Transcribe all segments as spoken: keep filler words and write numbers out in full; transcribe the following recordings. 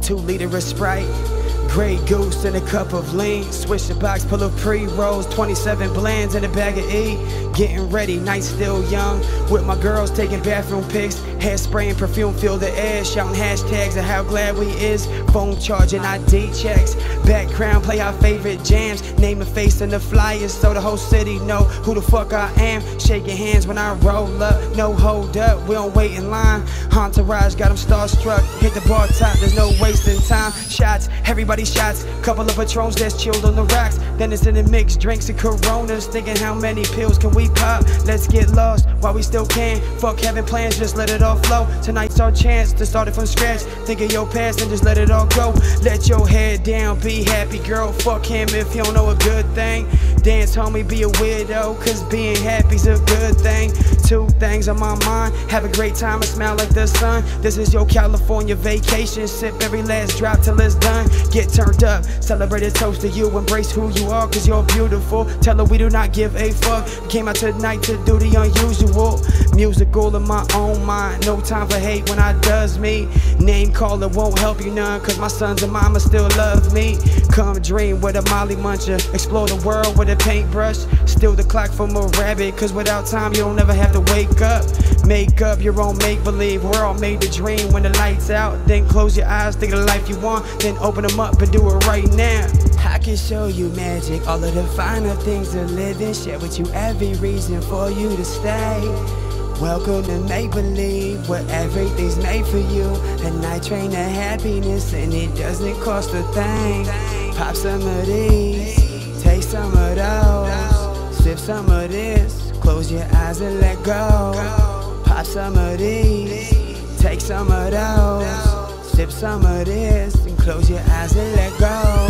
two liter of Sprite, Grey Goose and a cup of lean, Swisher box full of pre-rolls, twenty-seven blends and a bag of E. Getting ready, night still young, with my girls taking bathroom pics, hairspray and perfume fill the air, shouting hashtags of how glad we is, phone charging I D checks, background play our favorite jams, name a face in the flyers so the whole city know who the fuck I am, shaking hands when I roll up, no hold up, we don't wait in line, entourage got them starstruck, hit the bar top, there's no wasting time, shots, everybody shots, couple of Patrons that's chilled on the rocks, then it's in the mix, drinks and Coronas, thinking how many pills can we pop, let's get lost while we still can, fuck having plans, just let it all flow, tonight's our chance to start it from scratch, think of your past and just let it all go, let your head down, be happy girl, fuck him if you don't know a good thing, dance homie, be a weirdo, cause being happy's a good thing, two things on my mind, have a great time and smile like the sun, this is your California vacation, sip every last drop till it's done, get turned up, celebrate a toast to you, embrace who you are cause you're beautiful, tell her we do not give a fuck, came out tonight to do the unusual, musical in my own mind, no time for hate when I does me, name caller won't help you none cause my sons and mama still love me, come dream with a Molly muncher, explore the world with a paintbrush, steal the clock from a rabbit cause without time you don't ever have to wake up, make up your own make-believe, we're all made to dream when the lights out, then close your eyes, think of the life you want, then open them up and do it right now. I can show you magic, all of the finer things of living, share with you every reason for you to stay. Welcome to make-believe, where everything's made for you, a night train to happiness and it doesn't cost a thing. Pop some of these, take some of those, sip some of this, close your eyes and let go. Pop some of these, take some of those, sip some of this, and close your eyes and let go.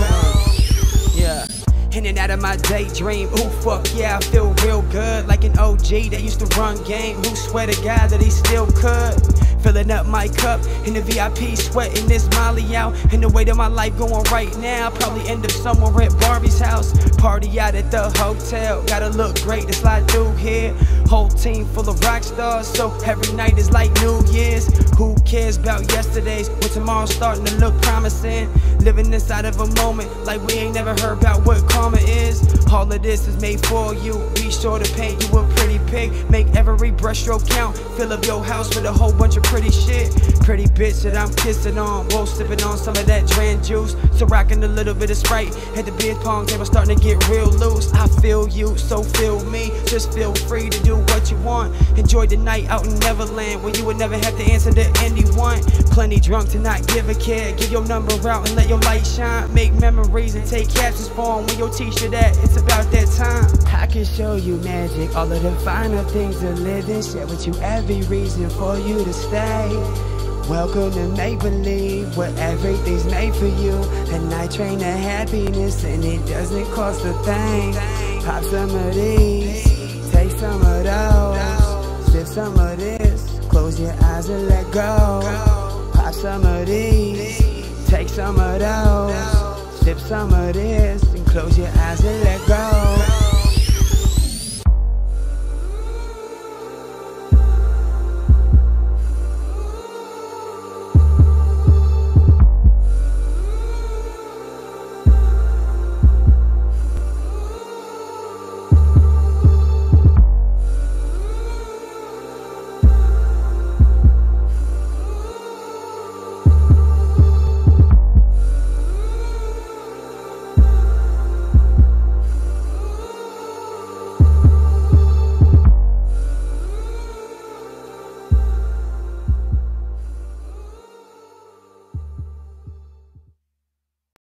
Yeah. In and out of my daydream, ooh fuck yeah, I feel real good, like an O G that used to run game, who swear to God that he still could. Filling up my cup in the V I P, sweating this Molly out, and the way that my life going right now, I'll probably end up somewhere at Barbie's house, party out at the hotel, gotta look great to slide through here, whole team full of rock stars, so every night is like New Year's, who cares about yesterday's, when tomorrow's starting to look promising, living inside of a moment, like we ain't never heard about what karma is, all of this is made for you, be sure to paint you a pretty pic, make every brushstroke count, fill up your house with a whole bunch of pretty shit, pretty bitch that I'm kissing on, while sipping on some of that Dran juice, so rocking a little bit of Sprite, at the beer pong table starting to get real loose, I feel you, so feel me, just feel free to do what you want, enjoy the night out in Neverland, where you would never have to answer to anyone, plenty drunk to not give a care, give your number out and let your light shine, make memories and take captions for them, when your t-shirt at, it's about that time. I can show you magic, all of the finer things of living, share with you every reason for you to stay. Welcome to make-believe, where everything's made for you, a night train to happiness and it doesn't cost a thing. Pop some of these, take some of those, sip some of this, close your eyes and let go. Pop some of these, take some of those, sip some of this, and close your eyes and let go.